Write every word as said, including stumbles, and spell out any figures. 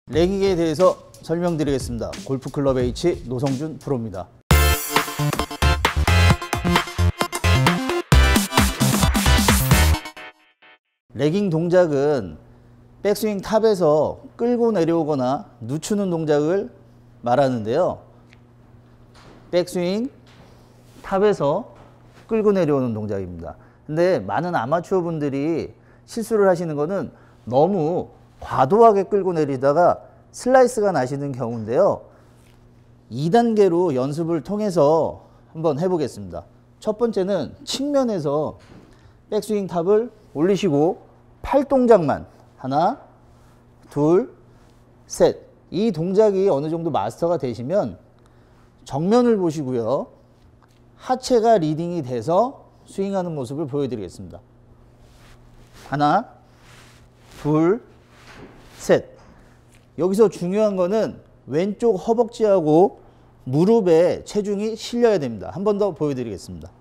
레깅에 대해서 설명드리겠습니다. 골프클럽 H 노성준 프로입니다. 레깅 동작은 백스윙 탑에서 끌고 내려오거나 늦추는 동작을 말하는데요. 백스윙 탑에서 끌고 내려오는 동작입니다. 근데 많은 아마추어 분들이 실수를 하시는 거는 너무 과도하게 끌고 내리다가 슬라이스가 나시는 경우인데요. 이 단계로 연습을 통해서 한번 해보겠습니다. 첫 번째는 측면에서 백스윙 탑을 올리시고 팔 동작만 하나, 둘, 셋. 이 동작이 어느 정도 마스터가 되시면 정면을 보시고요. 하체가 리딩이 돼서 스윙하는 모습을 보여드리겠습니다. 하나, 둘, 셋. 여기서 중요한 거는 왼쪽 허벅지하고 무릎에 체중이 실려야 됩니다. 한 번 더 보여드리겠습니다.